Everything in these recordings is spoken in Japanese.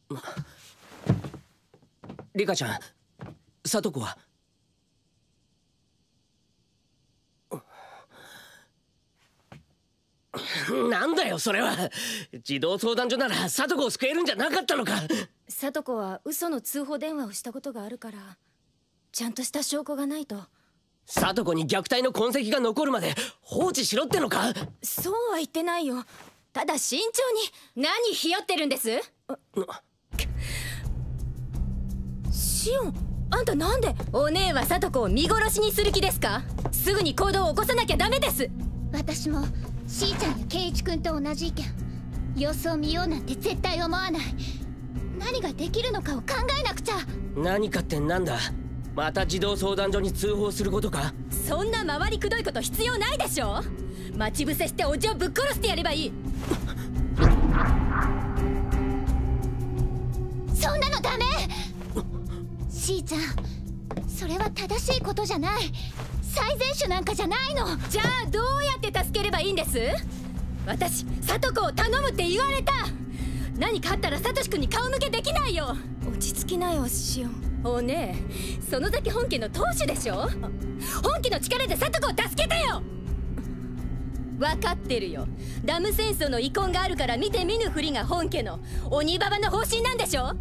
リカちゃん、聡子は？なんだよそれは。児童相談所なら聡子を救えるんじゃなかったのか。 聡子は嘘の通報電話をしたことがあるから、ちゃんとした証拠がないと。 聡子に虐待の痕跡が残るまで放置しろってのか。 そうは言ってないよ。ただ慎重に。何ひよってるんです？シオン、あんたなんで？お姉は聡子を見殺しにする気ですか？すぐに行動を起こさなきゃダメです。 私もしーちゃんやケイイチ君と同じ意見。様子を見ようなんて絶対思わない。何ができるのかを考えなくちゃ。 何かってなんだ？また児童相談所に通報することか？ そんな回りくどいこと必要ないでしょ。待ち伏せしておじをぶっ殺してやればいい。 そんなのダメ。しーちゃん、それは正しいことじゃない。最善手なんかじゃないの。 じゃあどうやって助ければいいんです？私、聡子を頼むって言われた。何かあったらサトシ君に顔向けできないよ。落ち着きなよシオン。おねえ、園崎本家の当主でしょ。本家の力で聡子を助けてよ。分かってるよ。ダム戦争の遺恨があるから見て見ぬふりが本家の鬼ババの方針なんでしょ。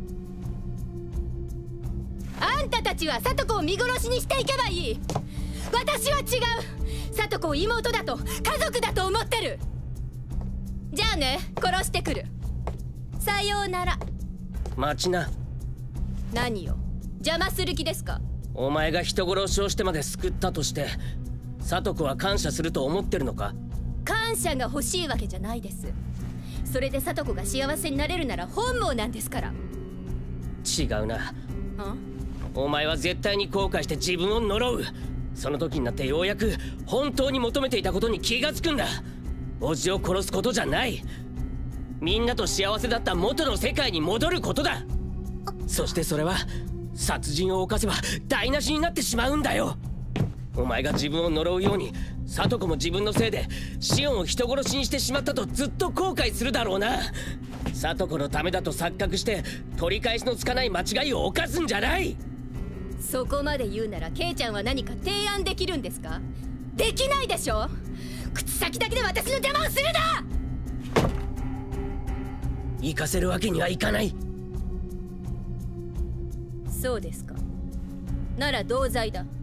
あんたたちは聡子を見殺しにしていけばいい。私は違う。聡子を妹だと家族だと思ってる。じゃあね、殺してくる。さようなら。 待ちな。 何よ、邪魔する気ですか？ お前が人殺しをしてまで救ったとして聡子は感謝すると思ってるのか？ 感謝が欲しいわけじゃないです。それで聡子が幸せになれるなら本望なんですから。 違うな。お前は絶対に後悔して自分を呪う。その時になってようやく本当に求めていたことに気がつくんだ。叔父を殺すことじゃない。みんなと幸せだった元の世界に戻ることだ。そしてそれは殺人を犯せば台無しになってしまうんだよ。お前が自分を呪うように聡子も自分のせいでシオンを人殺しにしてしまったとずっと後悔するだろうな。聡子のためだと錯覚して取り返しのつかない間違いを犯すんじゃない。 そこまで言うならケイちゃんは何か提案できるんですか？できないでしょ。口先だけで私の邪魔をするな。 行かせるわけにはいかない。 そうですか。なら同罪だ。